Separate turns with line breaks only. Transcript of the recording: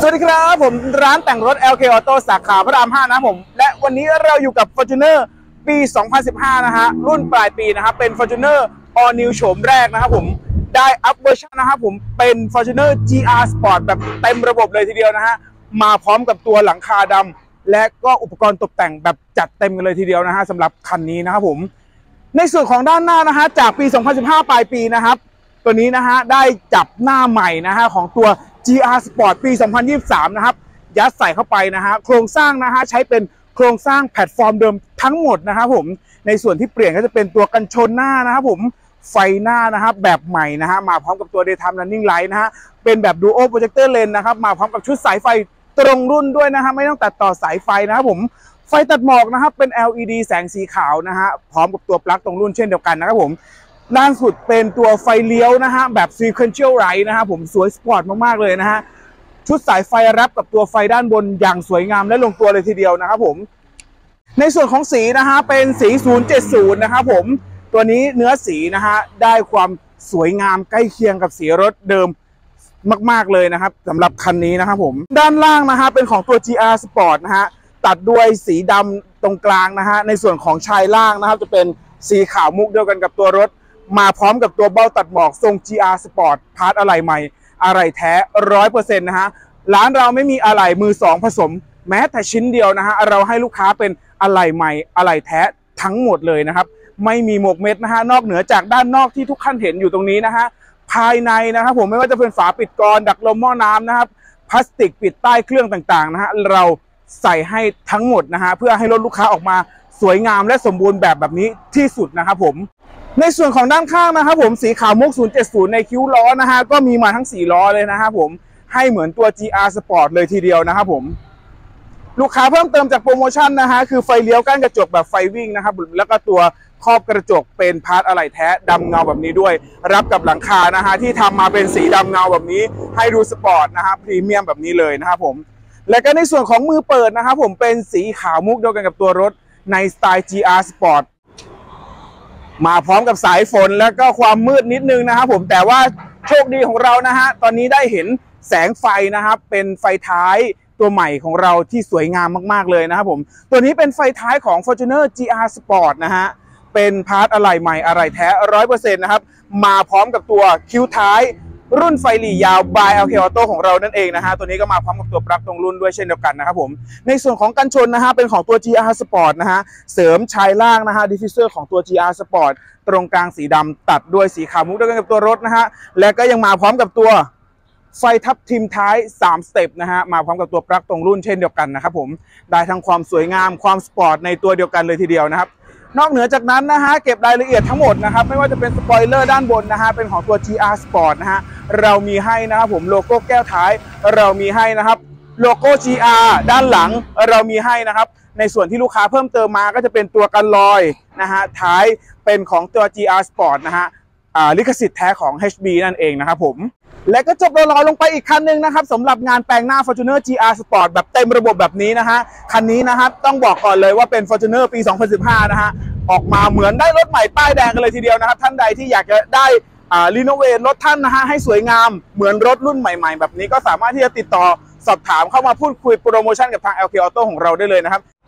วัสดีครับผมร้านแต่งรถ LK Auto สาขาพระราม 5นะผมและวันนี้เราอยู่กับ Fortuner ปี 2015 นะฮะรุ่นปลายปีนะครับเป็น Fortuner All New โฉมแรกนะครับผมได้อัพเวอร์ชันนะครับผมเป็น Fortuner GR Sport แบบเต็มระบบเลยทีเดียวนะฮะมาพร้อมกับตัวหลังคาดำและก็อุปกรณ์ตกแต่งแบบจัดเต็มกันเลยทีเดียวนะฮะสำหรับคันนี้นะครับผมในส่วนของด้านหน้านะฮะจากปี 2015 ปลายปีนะครับตัวนี้นะฮะได้จับหน้าใหม่นะฮะของตัว GR Sport ปี 2023 นะครับยัดใส่เข้าไปนะฮะโครงสร้างนะฮะใช้เป็นโครงสร้างแพลตฟอร์มเดิมทั้งหมดนะครับผมในส่วนที่เปลี่ยนก็จะเป็นตัวกันชนหน้านะครับผมไฟหน้านะครับแบบใหม่นะฮะมาพร้อมกับตัว Daytime Running Light นะฮะเป็นแบบ Dual Projector Lens นะครับมาพร้อมกับชุดสายไฟตรงรุ่นด้วยนะฮะไม่ต้องตัดต่อสายไฟนะครับผมไฟตัดหมอกนะครับเป็น LED แสงสีขาวนะฮะพร้อมกับตัวปลั๊กตรงรุ่นเช่นเดียวกันนะครับผมด้านสุดเป็นตัวไฟเลี้ยวนะฮะแบบ Sequential Light นะฮะผมสวยสปอร์ตมากๆเลยนะฮะชุดสายไฟรับกับตัวไฟด้านบนอย่างสวยงามและลงตัวเลยทีเดียวนะครับผมในส่วนของสีนะฮะเป็นสี 070 นะครับผมตัวนี้เนื้อสีนะฮะได้ความสวยงามใกล้เคียงกับสีรถเดิมมากๆเลยนะครับสำหรับคันนี้นะครับผมด้านล่างนะฮะเป็นของตัว GR Sport นะฮะตัดด้วยสีดำตรงกลางนะฮะในส่วนของชายล่างนะครับจะเป็นสีขาวมุกเดียวกันกับตัวรถมาพร้อมกับตัวเบ้าตัดหมอกทรง GR Sport พาร์ทอะไหล่ใหม่อะไหล่แท้ 100% นะฮะร้านเราไม่มีอะไหล่มือสองผสมแม้แต่ชิ้นเดียวนะฮะเราให้ลูกค้าเป็นอะไหล่ใหม่อะไหล่แท้ทั้งหมดเลยนะครับไม่มีหมวกเม็ดนะฮะนอกเหนือจากด้านนอกที่ทุกท่านเห็นอยู่ตรงนี้นะฮะภายในนะครับผมไม่ว่าจะเป็นฝาปิดกรอนดักลมหม้อน้ำนะครับพลาสติกปิดใต้เครื่องต่างๆนะฮะเราใส่ให้ทั้งหมดนะฮะเพื่อให้รถลูกค้าออกมาสวยงามและสมบูรณ์แบบนี้ที่สุดนะครับผมในส่วนของด้านข้างนะครับผมสีขาวมุก 070 ในคิ้วล้อนะฮะก็มีมาทั้ง4ล้อเลยนะครับผมให้เหมือนตัว GR Sport เลยทีเดียวนะครับผมลูกค้าเพิ่มเติมจากโปรโมชั่นนะฮะคือไฟเลี้ยวก้านกระจกแบบไฟวิ่งนะครับแล้วก็ตัวครอบกระจกเป็นพาร์ทอะไหล่แท้ดำเงาแบบนี้ด้วยรับกับหลังคานะฮะที่ทำมาเป็นสีดำเงาแบบนี้ให้ดูสปอร์ตนะฮะพรีเมียมแบบนี้เลยนะครับผมและก็ในส่วนของมือเปิดนะครับผมเป็นสีขาวมุกเดียวกันกับตัวรถในสไตล์ GR Sportมาพร้อมกับสายฝนแล้วก็ความมืดนิดนึงนะครับผมแต่ว่าโชคดีของเรานะฮะตอนนี้ได้เห็นแสงไฟนะครับเป็นไฟท้ายตัวใหม่ของเราที่สวยงามมากๆเลยนะครับผมตัวนี้เป็นไฟท้ายของ Fortuner GR Sport นะฮะเป็นพาร์ทอะไหล่ใหม่อะไหล่แท้ 100% นะครับมาพร้อมกับตัวคิ้วท้ายรุ่นไฟหลียาว by LK Auto ของเรานั่นเองนะฮะตัวนี้ก็มาพร้อมกับตัวปลั๊กตรงรุ่นด้วยเช่นเดียวกันนะครับผมในส่วนของกันชนนะฮะเป็นของตัว GR Sport นะฮะเสริมชายล่างนะฮะดิฟฟิวเซอร์ของตัว GR Sport ตรงกลางสีดำตัดด้วยสีขาวมุกด้วยกันกับตัวรถนะฮะและก็ยังมาพร้อมกับตัวไฟทับทิมท้าย3สเต็ปนะฮะมาพร้อมกับตัวปลั๊กตรงรุ่นเช่นเดียวกันนะครับผมได้ทั้งความสวยงามความสปอร์ตในตัวเดียวกันเลยทีเดียวนะครับนอกเหนือจากนั้นนะฮะเก็บรายละเอียดทั้งหมดนะครับไม่ว่าจะเป็นสปอยเลอร์ด้านบนนะฮะเป็นของตัว GR Sport นะฮะเรามีให้นะครับผมโลโก้แก้วท้ายเรามีให้นะครับโลโก้ GR ด้านหลังเรามีให้นะครับในส่วนที่ลูกค้าเพิ่มเติมมาก็จะเป็นตัวกันลอยนะฮะท้ายเป็นของตัว GR Sport นะฮะลิขสิทธิ์แท้ของ HB นั่นเองนะครับผมและก็จบรอลงไปอีกคันหนึ่งนะครับสำหรับงานแปลงหน้า Fortuner GR Sport แบบเต็มระบบแบบนี้นะฮะคันนี้นะครับต้องบอกก่อนเลยว่าเป็น Fortuner ปี 2015 นะฮะออกมาเหมือนได้รถใหม่ป้ายแดงกันเลยทีเดียวนะครับท่านใดที่อยากจะได้รีโนเวทรถท่านนะฮะให้สวยงามเหมือนรถรุ่นใหม่ๆแบบนี้ก็สามารถที่จะติดต่อสอบถามเข้ามาพูดคุยโปรโมชั่นกับทาง LK Auto ของเราได้เลยนะครับ